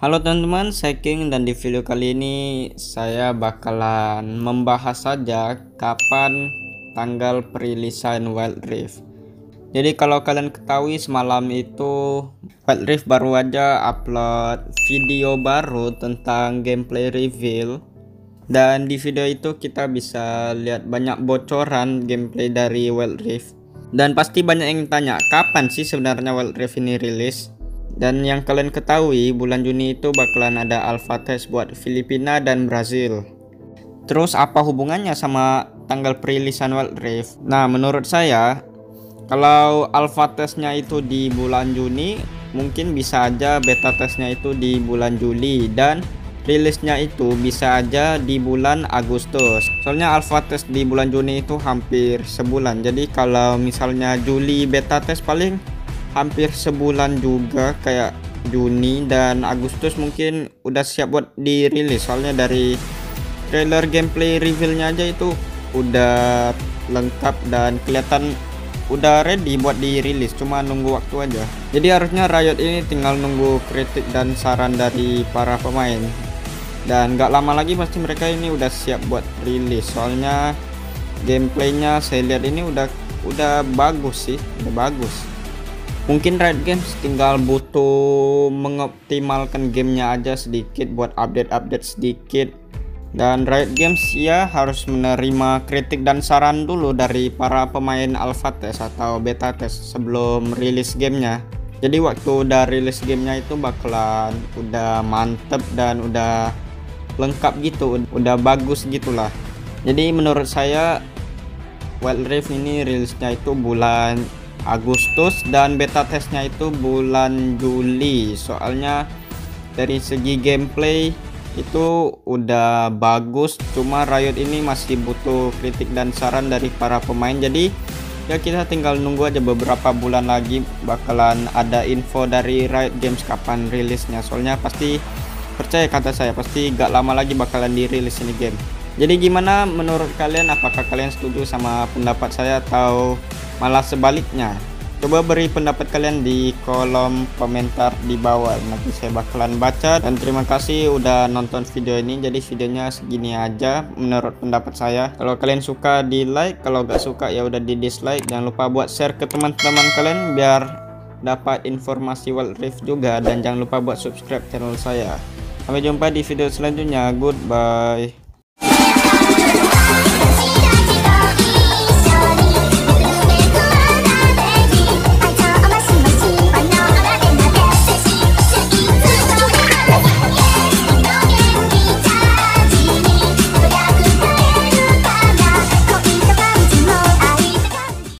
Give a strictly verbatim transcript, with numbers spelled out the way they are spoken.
Halo teman-teman, saya King dan di video kali ini saya bakalan membahas saja kapan tanggal perilisan Wild Rift. Jadi kalau kalian ketahui semalam itu Wild Rift baru aja upload video baru tentang gameplay reveal. Dan di video itu kita bisa lihat banyak bocoran gameplay dari Wild Rift. Dan pasti banyak yang tanya kapan sih sebenarnya Wild Rift ini rilis. Dan yang kalian ketahui bulan Juni itu bakalan ada alpha test buat Filipina dan Brazil. Terus apa hubungannya sama tanggal perilisan Wild Rift? Nah menurut saya kalau alpha testnya itu di bulan Juni, mungkin bisa aja beta testnya itu di bulan Juli, dan rilisnya itu bisa aja di bulan Agustus. Soalnya alpha test di bulan Juni itu hampir sebulan. Jadi kalau misalnya Juli beta test paling hampir sebulan juga, kayak Juni dan Agustus mungkin udah siap buat dirilis. Soalnya dari trailer gameplay revealnya aja itu udah lengkap dan kelihatan udah ready buat dirilis, cuma nunggu waktu aja. Jadi harusnya Riot ini tinggal nunggu kritik dan saran dari para pemain, dan gak lama lagi pasti mereka ini udah siap buat rilis. Soalnya gameplaynya saya lihat ini udah udah bagus sih, udah bagus. Mungkin Riot Games tinggal butuh mengoptimalkan gamenya aja sedikit, buat update-update sedikit. Dan Riot Games ya harus menerima kritik dan saran dulu dari para pemain alpha test atau beta test sebelum rilis gamenya. Jadi waktu udah rilis gamenya itu bakalan udah mantep dan udah lengkap gitu, udah bagus gitulah. Jadi menurut saya Wild Rift ini rilisnya itu bulan Agustus dan beta testnya itu bulan Juli. Soalnya dari segi gameplay itu udah bagus, cuma Riot ini masih butuh kritik dan saran dari para pemain. Jadi ya kita tinggal nunggu aja, beberapa bulan lagi bakalan ada info dari Riot Games kapan rilisnya. Soalnya pasti, percaya kata saya, pasti gak lama lagi bakalan dirilis ini game. Jadi gimana menurut kalian? Apakah kalian setuju sama pendapat saya atau malah sebaliknya? Coba beri pendapat kalian di kolom komentar di bawah, nanti saya bakalan baca. Dan terima kasih udah nonton video ini. Jadi videonya segini aja menurut pendapat saya. Kalau kalian suka di like, kalau gak suka ya udah di dislike. Jangan lupa buat share ke teman-teman kalian biar dapat informasi Wild Rift juga, dan jangan lupa buat subscribe channel saya. Sampai jumpa di video selanjutnya. Goodbye.